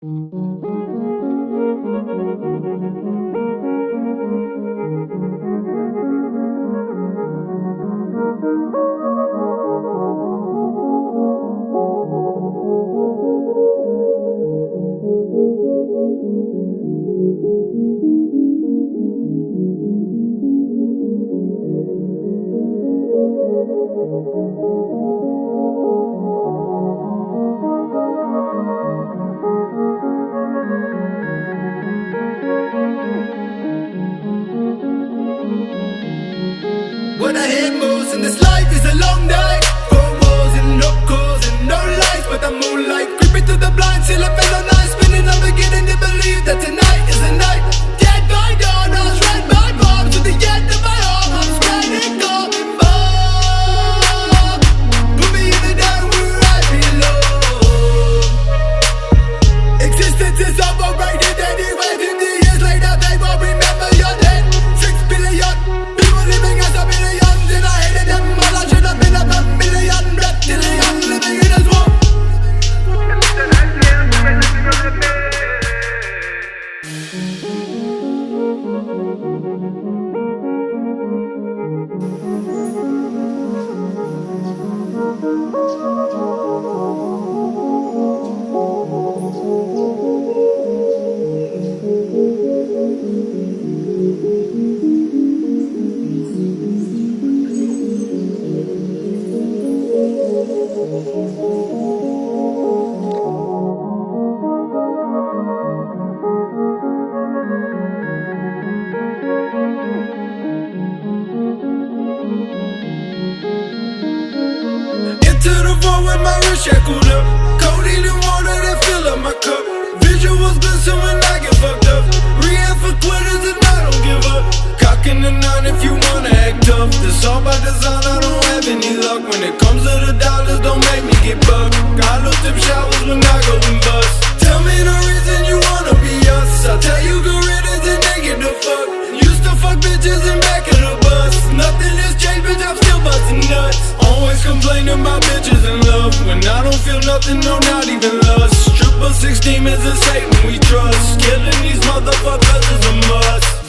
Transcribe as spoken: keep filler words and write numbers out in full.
When I hear moves in this life is a long day. Four walls and no calls and no lights, but the moonlight creeping through the blinds till I feel no night. Spinning, I'm beginning to believe that tonight is the night. Dead by dawn, I was read by bombs to the end of my arm. I'm standing coming back. Put me in the down where I belong. Existence is overrated anyway. fifty years later, they won't remember your name. Six billion people living as a billion. To the vault with my wrist shackled up. Codeine and water that fill up my cup. Visuals glisten when I get fucked up. Rehab for quitters and I don't give up. Cocking the nine if you wanna act tough. This all by design, I don't have any luck. When it comes to the dollars, don't make me get bucked. Got those tip showers when I go and bust. Tell me the reason you wanna be us. I'll tell you good riddance and they get the fuck. Used to fuck bitches in back of the bus. Nothing has changed, bitch, I'm still busting nuts. Always complaining about bitches and love. When I don't feel nothing, no, not even lust. Triple six demons and Satan we trust. Killing these motherfuckers is a must.